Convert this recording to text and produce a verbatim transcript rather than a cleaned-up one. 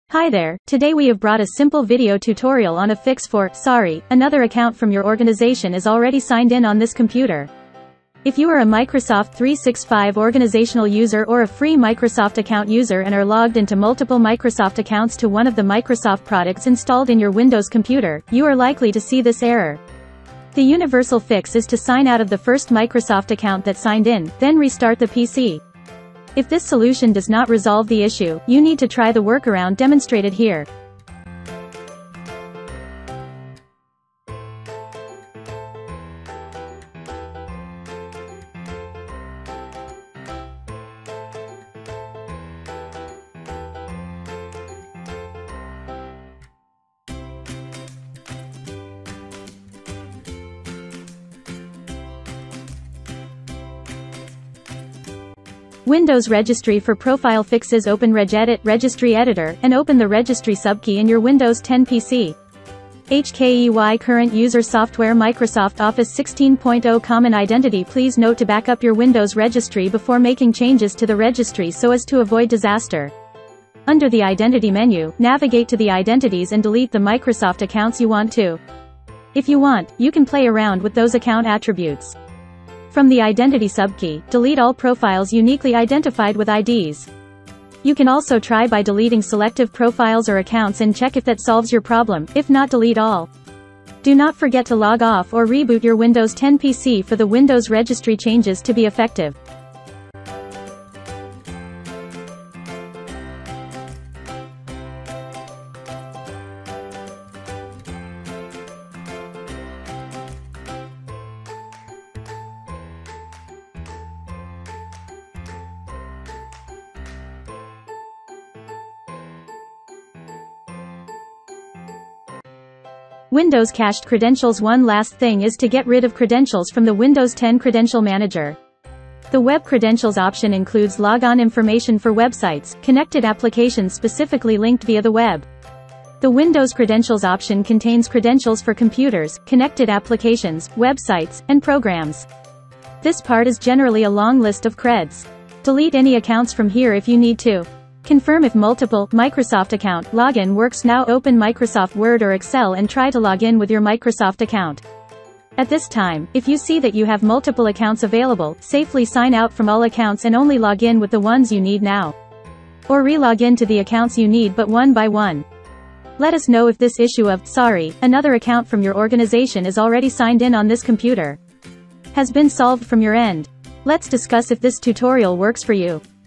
Hi there, today we have brought a simple video tutorial on a fix for, sorry, another account from your organization is already signed in on this computer. If you are a Microsoft three sixty-five organizational user or a free Microsoft account user and are logged into multiple Microsoft accounts to one of the Microsoft products installed in your Windows computer, you are likely to see this error. The universal fix is to sign out of the first Microsoft account that signed in, then restart the P C. If this solution does not resolve the issue, you need to try the workaround demonstrated here. Windows Registry for Profile Fixes. Open Regedit Registry Editor, and open the Registry subkey in your Windows ten P C. H K E Y Current User Software Microsoft Office sixteen point oh Common Identity. Please note to back up your Windows registry before making changes to the registry so as to avoid disaster. Under the Identity menu, navigate to the Identities and delete the Microsoft accounts you want to. If you want, you can play around with those account attributes. From the Identity subkey, delete all profiles uniquely identified with I Ds. You can also try by deleting selective profiles or accounts and check if that solves your problem. If not, delete all. Do not forget to log off or reboot your Windows ten P C for the Windows registry changes to be effective. Windows Cached Credentials. One last thing is to get rid of credentials from the Windows ten Credential Manager. The Web Credentials option includes logon information for websites, connected applications specifically linked via the web. The Windows Credentials option contains credentials for computers, connected applications, websites, and programs. This part is generally a long list of creds. Delete any accounts from here if you need to. Confirm if multiple Microsoft account login works. Now open Microsoft Word or Excel and try to log in with your Microsoft account. At this time, if you see that you have multiple accounts available, safely sign out from all accounts and only log in with the ones you need now. Or re-log in to the accounts you need but one by one. Let us know if this issue of, sorry, another account from your organization is already signed in on this computer has been solved from your end. Let's discuss if this tutorial works for you.